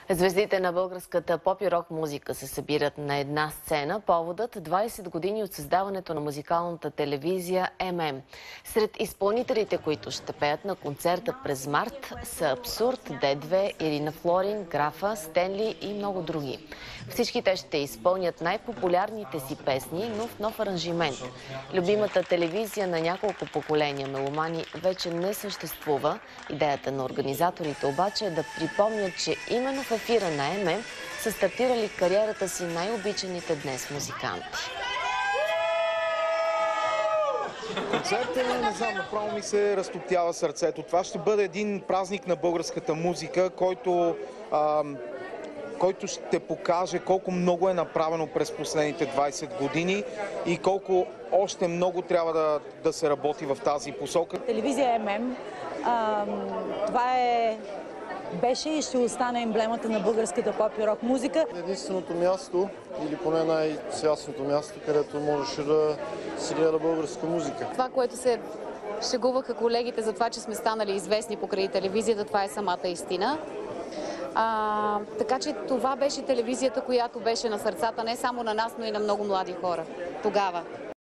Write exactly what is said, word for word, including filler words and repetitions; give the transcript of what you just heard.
Звездите на българската поп и рок музика се събират на една сцена. Поводът двайсет години от създаването на музикалната телевизия Ем Ем. Сред изпълнителите, които ще пеят на концерта през март, са Абсурд, Д две, Ирина Флорин, Графа, Стенли и много други. Всички те ще изпълнят най-популярните си песни, но в нов аранжимент. Любимата телевизия на няколко поколения меломани вече не съществува. Идеята на организаторите обаче е да припомнят, че именно в ефира на Ем Ем са стартирали кариерата си най-обичаните днес музиканти. Концертът, не знам, направо ми се разтоптява сърцето. Това ще бъде един празник на българската музика, който, а, който ще покаже колко много е направено през последните двайсет години и колко още много трябва да, да се работи в тази посока. Телевизия Ем Ем, а, това е... беше и ще остане емблемата на българската поп и рок музика. Единственото място, или поне най-свясното място, където можеше да се гледа българска музика. Това, което се шегуваха колегите за това, че сме станали известни покрай телевизията, това е самата истина. А, така че това беше телевизията, която беше на сърцата не само на нас, но и на много млади хора тогава.